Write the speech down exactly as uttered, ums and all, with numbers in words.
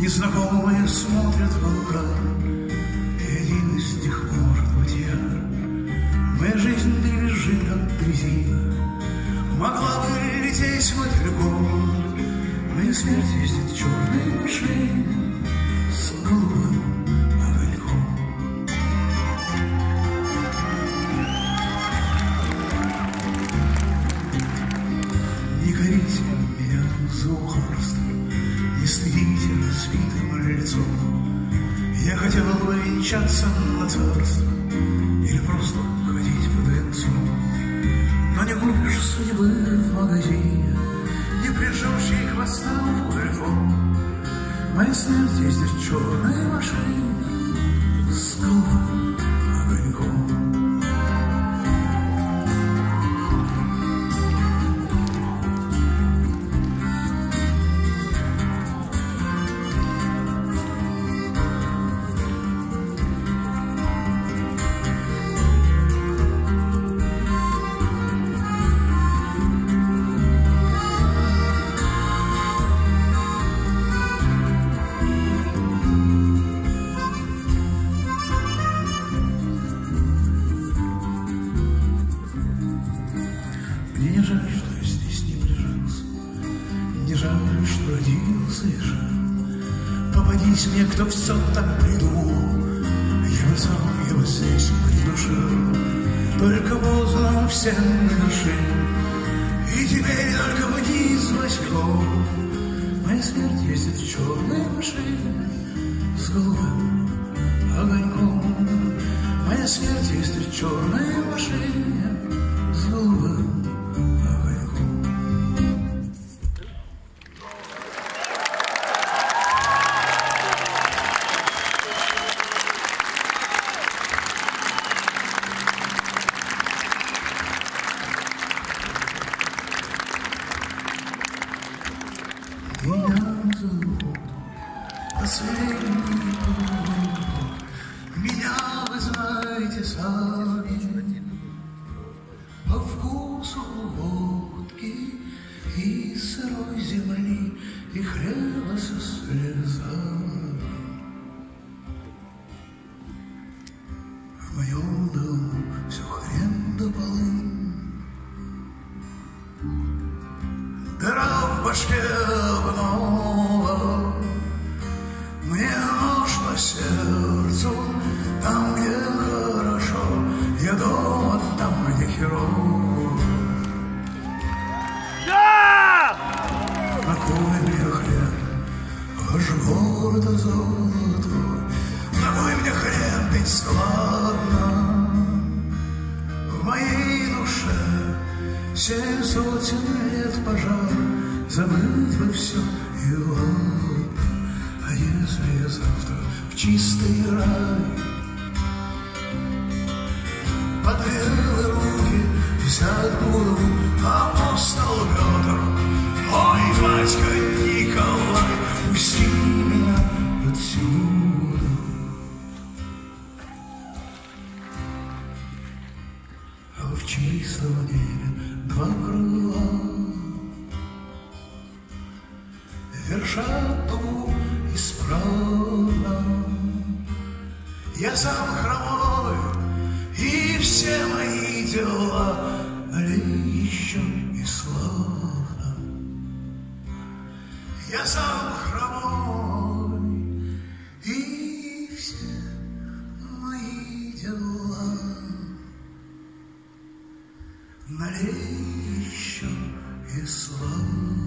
Незнакомые смотрят в вулкан, и один из них может быть я. Моя жизнь дребезжит, как дрезина, могла бы лететь мотыльком. Моя смерть ездит черной машине с голубым огоньком. Не корите меня за ухарство, не стыдите разбитым лицом. Я хотел бы венчаться на царство или просто ходить по венцу. Но не купишь судьбы в магазине, не прижжешь ей хвоста в куликом. Моя смерть ездит в черной машине с голубым огоньком. Мне не жаль, что я здесь не прижился, не жаль, что родился и жил. Попадись мне, кто все так придумал, я бы сам его здесь придушил. Только поздно всем надушил, и теперь только вниз восьмом. Моя смерть ездит в черной машине с голубым огоньком. Моя смерть ездит в черной машине с голубым. Меня зовут последний год, меня вы знаете сами по вкусу водки и сырой земли и хлеба со слезами. В моем дому все хрен да полынь, дыра в башке обнова. Мне нож по сердцу, там, где хорошо, я дома, там, где херово. Да! На кой мне хрен, ваш город золотой, на кой мне хрен пить складно? В моей душе семь сотен лет пожар, забыть бы все и ладно. А если я завтра в чистый рай, подвел руки, взять голову апостол Петр, ой, батька Николай, пусти меня отсюда. А в чистом небе два крыла вершат дугу исправно. Я сам хромой, и все мои дела, але еще и славно. Я сам хромой, и все мои дела, налей еще и славно.